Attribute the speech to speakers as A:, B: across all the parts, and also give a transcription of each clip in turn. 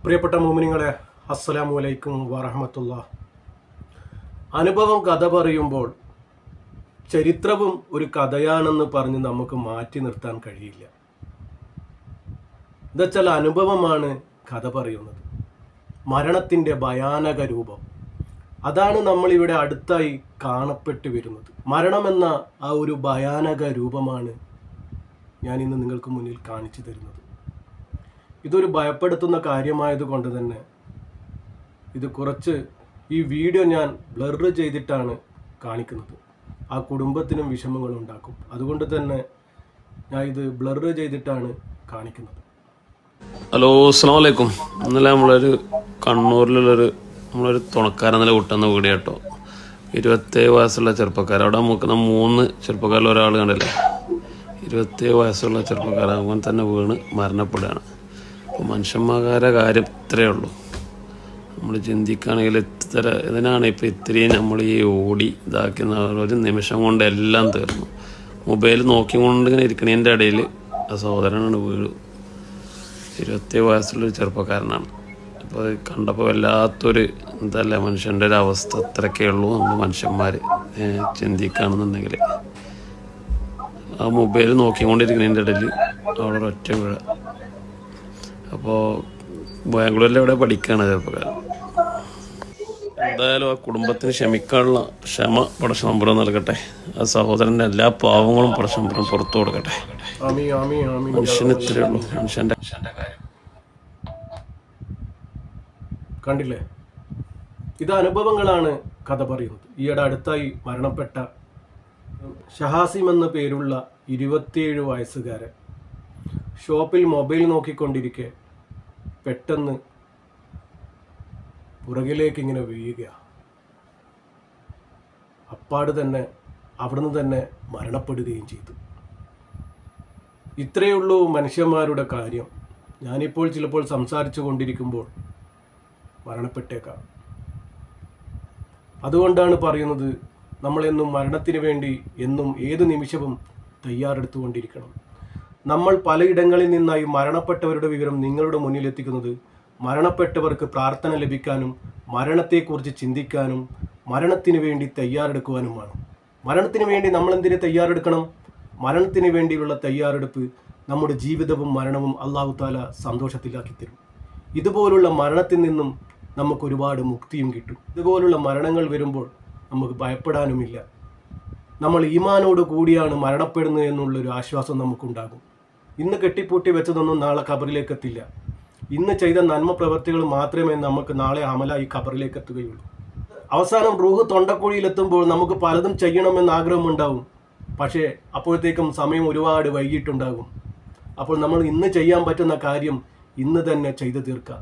A: പ്രിയപ്പെട്ട മുഅ്മിനീങ്ങളെ, അസ്സലാമു അലൈക്കും വറഹ്മത്തുള്ളാഹി. അനുഭവം കഥ പറയുമ്പോൾ ചരിത്രവും ഒരു കഥയാണെന്ന് പറഞ്ഞ് നമുക്ക് മാറ്റി നിർത്താൻ കഴിയില്ല. എന്നുവെച്ചാൽ അനുഭവമാണ് കഥ പറയുന്നത്. മരണത്തിൻ്റെ ഭയാനക രൂപം അതാണ് നമ്മളിവിടെ അടുത്തായി കാണപ്പെട്ട് വരുന്നത്. മരണമെന്ന ആ ഒരു ഭയാനക രൂപമാണ് ഞാൻ ഇന്ന് നിങ്ങൾക്ക് മുന്നിൽ കാണിച്ചു തരുന്നത്. ഇതൊരു ഭയപ്പെടുത്തുന്ന കാര്യമായതുകൊണ്ട് തന്നെ ഈ വീഡിയോ ഞാൻ ബ്ലർ ചെയ്തിട്ടാണ് കാണിക്കുന്നത്. ആ കുടുംബത്തിനും വിഷമങ്ങൾ ഉണ്ടാക്കും. അതുകൊണ്ട് തന്നെ ഞാൻ ഇത് ബ്ലർ ചെയ്തിട്ടാണ് കാണിക്കുന്നത്.
B: ഹലോ, അസ്സലാമു അലൈക്കും. ഇന്നലെ നമ്മളൊരു തുണക്കാരൻ ഇന്നലെ വിട്ടുന്ന വീഡിയോ കേട്ടോ. 27 വയസ്സുള്ള ചെറുപ്പക്കാരൻ, അവിടെ നോക്കുന്ന 3 ചെറുപ്പക്കാരിൽ ഒരാൾ കണ്ടില്ലേ, 27 വയസ്സുള്ള ചെറുപ്പക്കാരൻ അങ്ങനെ തന്നെ വീണ് മരണപ്പെടുകയാണ്. അപ്പോൾ മനുഷ്യന്മാരുടെ കാര്യം ഇത്രയേ ഉള്ളൂ. നമ്മൾ ചിന്തിക്കുകയാണെങ്കിൽ ഇതിനാണ് ഇപ്പോൾ ഇത്രയും നമ്മൾ ഈ ഓടി ഇതാക്കുന്ന ഒരു നിമിഷം കൊണ്ട് എല്ലാം തീർന്നു. മൊബൈൽ നോക്കിക്കൊണ്ട് ഇങ്ങനെ ഇരിക്കണതിൻ്റെ ഇടയിൽ ആ സഹോദരനാണ് വീട്. 27 വയസ്സുള്ളൊരു ചെറുപ്പക്കാരനാണ്. അപ്പോൾ അത് കണ്ടപ്പോൾ വല്ലാത്തൊരു എന്തല്ല മനുഷ്യൻ്റെ ഒരു അവസ്ഥ അത്രയൊക്കെ ഉള്ളൂ. നമ്മൾ മനുഷ്യന്മാർ ചിന്തിക്കുകയാണെന്നുണ്ടെങ്കിൽ ആ മൊബൈൽ നോക്കിക്കൊണ്ടിരിക്കുന്നതിൻ്റെ ഇടയിൽ അവിടെ ഒറ്റ വീഴ. അപ്പോൾ ബാംഗ്ലൂരിൽ എവിടെ പഠിക്കുകയാണ് ചെറുപ്പക്കാരൻ. എന്തായാലും ആ കുടുംബത്തിന് ക്ഷമിക്കാനുള്ള ക്ഷമ പടശമ്പരം നൽകട്ടെ. ആ സഹോദരൻ്റെ എല്ലാ പാവങ്ങളും പടശമ്പരം പുറത്തു കൊടുക്കട്ടെ. മനുഷ്യന് ഇത്രയേ ഉള്ളൂ. മനുഷ്യൻ്റെ കാര്യം
A: കണ്ടില്ലേ? ഇത് അനുഭവങ്ങളാണ് കഥ പറയുന്നത്. ഈയിടെ അടുത്തായി മരണപ്പെട്ട ഷഹാസിം എന്ന പേരുള്ള 27 വയസ്സുകാരൻ ഷോപ്പിൽ മൊബൈൽ നോക്കിക്കൊണ്ടിരിക്കെ പെട്ടെന്ന് പുറകിലേക്ക് ഇങ്ങനെ വീഴുക. അപ്പാട് തന്നെ അവിടുന്ന് തന്നെ മരണപ്പെടുകയും ചെയ്തു. ഇത്രയേ ഉള്ളൂ മനുഷ്യന്മാരുടെ കാര്യം. ഞാനിപ്പോൾ ചിലപ്പോൾ സംസാരിച്ചു കൊണ്ടിരിക്കുമ്പോൾ മരണപ്പെട്ടേക്കാം. അതുകൊണ്ടാണ് പറയുന്നത്, നമ്മളെന്നും മരണത്തിന് വേണ്ടി എന്നും ഏത് നിമിഷവും തയ്യാറെടുത്തുകൊണ്ടിരിക്കണം. നമ്മൾ പലയിടങ്ങളിൽ നിന്നായി മരണപ്പെട്ടവരുടെ വിവരം നിങ്ങളുടെ മുന്നിലെത്തിക്കുന്നത് മരണപ്പെട്ടവർക്ക് പ്രാർത്ഥന ലഭിക്കാനും മരണത്തെക്കുറിച്ച് ചിന്തിക്കാനും മരണത്തിന് വേണ്ടി തയ്യാറെടുക്കുവാനുമാണ്. മരണത്തിന് വേണ്ടി നമ്മളെന്തിനെ തയ്യാറെടുക്കണം? മരണത്തിന് വേണ്ടിയുള്ള തയ്യാറെടുപ്പ് നമ്മുടെ ജീവിതവും മരണവും അല്ലാഹു തആല സന്തോഷത്തിലാക്കി തരും. ഇതുപോലുള്ള മരണത്തിൽ നിന്നും നമുക്ക് ഒരുപാട് മുക്തിയും കിട്ടും. ഇതുപോലുള്ള മരണങ്ങൾ വരുമ്പോൾ നമുക്ക് ഭയപ്പെടാനുമില്ല. നമ്മൾ ഈമാനോട് കൂടിയാണ് മരണപ്പെടുന്നത് എന്നുള്ളൊരു ആശ്വാസം നമുക്കുണ്ടാകും. ഇന്ന് കെട്ടിപ്പൂട്ടി വെച്ചതൊന്നും നാളെ ഖബറിലേക്ക് എത്തില്ല. ഇന്ന് ചെയ്ത നന്മ പ്രവൃത്തികൾ മാത്രമേ നമുക്ക് നാളെ അമലായി ഖബറിലേക്ക് എത്തുകയുള്ളൂ. അവസാനം റൂഹ് തൊണ്ടക്കുഴിയിലെത്തുമ്പോൾ നമുക്ക് പലതും ചെയ്യണമെന്ന് ആഗ്രഹമുണ്ടാവും. പക്ഷേ അപ്പോഴത്തേക്കും സമയം ഒരുപാട് വൈകിട്ടുണ്ടാകും. അപ്പോൾ നമ്മൾ ഇന്ന് ചെയ്യാൻ പറ്റുന്ന കാര്യം ഇന്ന് തന്നെ ചെയ്തു തീർക്കാം.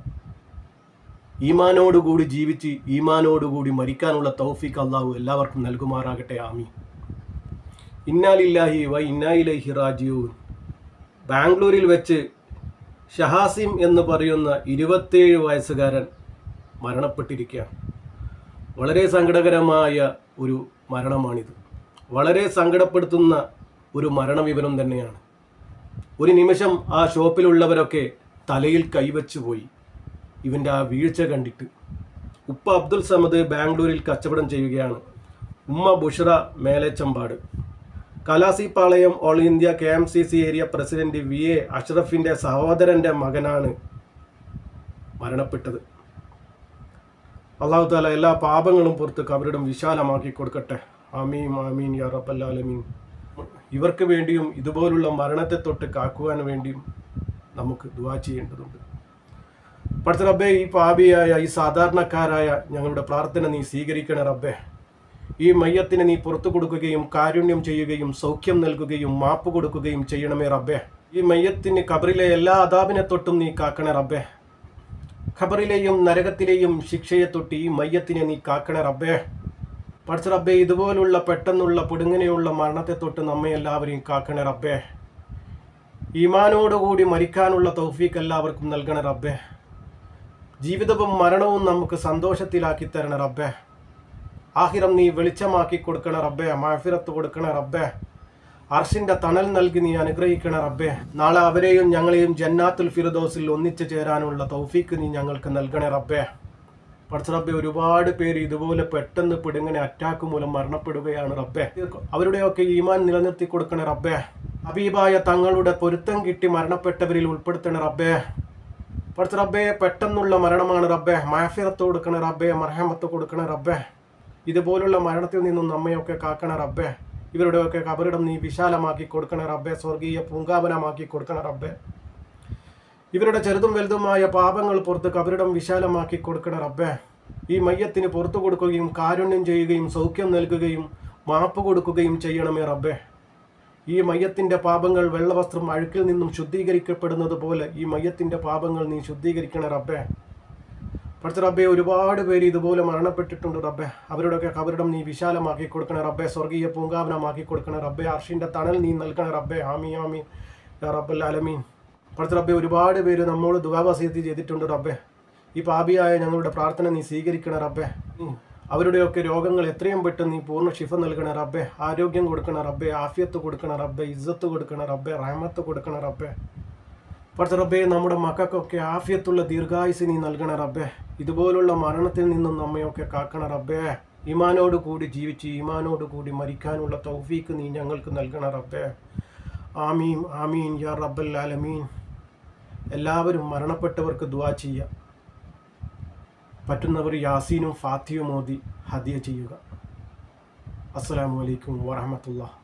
A: ഈമാനോടുകൂടി ജീവിച്ച് ഈമാനോടുകൂടി മരിക്കാനുള്ള തൗഫീഖ് അല്ലാഹു എല്ലാവർക്കും നൽകുമാറാകട്ടെ. ആമീൻ. ഇന്നാ ലില്ലാഹി വ ഇന്നാ ഇലൈഹി റാജിഊൻ. ബാംഗ്ലൂരിൽ വെച്ച് ഷഹാസിം എന്ന് പറയുന്ന 27 വയസ്സുകാരൻ മരണപ്പെട്ടിരിക്കുകയാണ്. വളരെ സങ്കടകരമായ ഒരു മരണമാണിത്. വളരെ സങ്കടപ്പെടുത്തുന്ന ഒരു മരണവിവരം തന്നെയാണ്. ഒരു നിമിഷം ആ ഷോപ്പിലുള്ളവരൊക്കെ തലയിൽ കൈവച്ചു പോയി ഇവൻ്റെ ആ വീഴ്ച കണ്ടിട്ട്. ഉപ്പ അബ്ദുൽ സമദ് ബാംഗ്ലൂരിൽ കച്ചവടം ചെയ്യുകയാണ്. ഉമ്മ Bushra Melechambad. Kalasipalayam all India KMCC area president VA അഷ്റഫിൻ്റെ സഹോദരൻ്റെ മകനാണ് മരണപ്പെട്ടത്. അല്ലാഹു തആല എല്ലാ പാപങ്ങളും പുറത്ത് ഖബറിടം വിശാലമാക്കി കൊടുക്കട്ടെ. ആമീൻ ആമീൻ യാ റബ്ബൽ ആലമീൻ. ഇവർക്ക് വേണ്ടിയും ഇതുപോലുള്ള മരണത്തെ തൊട്ട് കാക്കുവാൻ വേണ്ടിയും നമുക്ക് ദുആ ചെയ്യേണ്ടതുണ്ട്. പടച്ച റബ്ബേ, ഈ പാപിയായ ഈ സാധാരണക്കാരായ ഞങ്ങളുടെ പ്രാർത്ഥന നീ സ്വീകരിക്കണേ റബ്ബേ. ഈ മയ്യത്തിന് നീ പുറത്തു കൊടുക്കുകയും കാരുണ്യം ചെയ്യുകയും സൗഖ്യം നൽകുകയും മാപ്പ് കൊടുക്കുകയും ചെയ്യണമേ റബ്ബേ. ഈ മയ്യത്തിന് ഖബറിലെ എല്ലാ അദാബിനെ തൊട്ടും നീ കാക്കണേ റബ്ബേ. ഖബറിലെയും നരകത്തിലെയും ശിക്ഷയെ തൊട്ട് ഈ മയ്യത്തിനെ നീ കാക്കണേ റബ്ബേ. പടച്ച റബ്ബേ, ഇതുപോലുള്ള പെട്ടെന്നുള്ള പൊടുങ്ങനെയുള്ള മരണത്തെ തൊട്ട് നമ്മെ എല്ലാവരെയും കാക്കണേ റബ്ബേ. ഈമാനോടുകൂടി മരിക്കാനുള്ള തൗഫീഖ് എല്ലാവർക്കും നൽകണേ റബ്ബേ. ജീവിതവും മരണവും നമുക്ക് സന്തോഷത്തിലാക്കി തരണേ റബ്ബേ. ആഖിറം നീ വെളിച്ചമാക്കി കൊടുക്കണേ റബ്ബേ. മഅഫിറത്ത് കൊടുക്കണേ റബ്ബേ. അർഷിന്റെ തണൽ നൽകി നീ അനുഗ്രഹിക്കണ റബ്ബേ. നാളെ അവരെയും ഞങ്ങളെയും ജന്നാത്തുൽ ഫിർദൗസിൽ ഒന്നിച്ചു ചേരാനുള്ള തൗഫീക്ക് നീ ഞങ്ങൾക്ക് നൽകണേ റബ്ബേ. പടച്ച റബ്ബേ, ഒരുപാട് പേര് ഇതുപോലെ പെട്ടെന്ന് പിടുങ്ങനെ അറ്റാക്ക് മൂലം മരണപ്പെടുകയാണ് റബ്ബേ. അവരുടെയൊക്കെ ഈമാൻ നിലനിർത്തി കൊടുക്കണേ റബ്ബേ. ഹബീബായ തങ്ങളുടെ പൊരുത്തം കിട്ടി മരണപ്പെട്ടവരിൽ ഉൾപ്പെടുത്തണേ റബ്ബേ. പടച്ച റബ്ബേ, പെട്ടെന്നുള്ള മരണമാണ് റബ്ബേ. മഅഫിറത്ത് കൊടുക്കണേ റബ്ബേ, മർഹമത്ത് കൊടുക്കണേ റബ്ബേ. ഇതുപോലുള്ള മരണത്തിൽ നിന്നും നമ്മയൊക്കെ കാക്കണേ റബ്ബേ. ഇവരുടെയൊക്കെ കബറിടം നീ വിശാലമാക്കി കൊടുക്കണേ റബ്ബേ. സ്വർഗീയ പൂങ്കാവനമാക്കി കൊടുക്കണേ റബ്ബേ. ഇവരുടെ ചെറുതും വലുതുമായ പാപങ്ങൾ പുറത്ത് കബറിടം വിശാലമാക്കി കൊടുക്കണേ റബ്ബേ. ഈ മയ്യത്തിന് പുറത്തു കൊടുക്കുകയും കാരുണ്യം ചെയ്യുകയും സൗഖ്യം നൽകുകയും മാപ്പ് കൊടുക്കുകയും ചെയ്യണമേ റബ്ബേ. ഈ മയ്യത്തിൻ്റെ പാപങ്ങൾ വെള്ളവസ്ത്രം അഴുക്കിൽ നിന്നും ശുദ്ധീകരിക്കപ്പെടുന്നത് പോലെ ഈ മയ്യത്തിൻ്റെ പാപങ്ങൾ നീ ശുദ്ധീകരിക്കണേ റബ്ബേ. പടച്ച റബ്ബേ, ഒരുപാട് പേര് ഇതുപോലെ മരണപ്പെട്ടിട്ടുണ്ട് റബ്ബേ. അവരുടെയൊക്കെ കബറിടം നീ വിശാലമാക്കി കൊടുക്കണേ റബ്ബേ. സ്വർഗീയ പൂങ്കാവനമാക്കി കൊടുക്കണേ റബ്ബേ. അർഷിൻ്റെ തണൽ നീ നൽകണേ റബ്ബേ. ആമീൻ ആമീൻ യാ റബ്ബൽ ആലമീൻ. പടച്ച റബ്ബേ, ഒരുപാട് പേര് നമ്മോട് ദുആ വസിയത്ത് ചെയ്തിട്ടുണ്ട് റബ്ബേ. ഈ പാപിയായ ഞങ്ങളുടെ പ്രാർത്ഥന നീ സ്വീകരിക്കണേ റബ്ബേ. അവരുടെയൊക്കെ രോഗങ്ങൾ എത്രയും പെട്ടെന്ന് നീ പൂർണ്ണ ശിഫ നൽകണേ റബ്ബേ. ആരോഗ്യം കൊടുക്കണേ റബ്ബേ. ആഫിയത്ത് കൊടുക്കണേ റബ്ബേ. ഇസ്സത്ത് കൊടുക്കണേ റബ്ബേ. റഹ്മത്ത് കൊടുക്കണേ റബ്ബേ. പടച്ച റബ്ബേ, നമ്മുടെ മക്കൾക്കൊക്കെ ആഫിയത്തുള്ള ദീർഘായുസ് നീ നൽകണേ റബ്ബേ. ഇതുപോലുള്ള മരണത്തിൽ നിന്നും നമ്മയൊക്കെ കാക്കണേ റബ്ബേ. ഈമാനോട് കൂടി ജീവിച്ച് ഈമാനോട് കൂടി മരിക്കാനുള്ള തൗഫീക്ക് നീ ഞങ്ങൾക്ക് നൽകണേ റബ്ബേ. ആമീൻ ആമീൻ യാ റബ്ബൽ ആലമീൻ. എല്ലാവരും മരണപ്പെട്ടവർക്ക് ദുആ ചെയ്യുക. പറ്റുന്നവർ യാസീനും ഫാത്തിയും ഓതി ഹദിയ ചെയ്യുക. അസ്സലാമു അലൈക്കും വറഹ്മത്തുള്ളാഹി.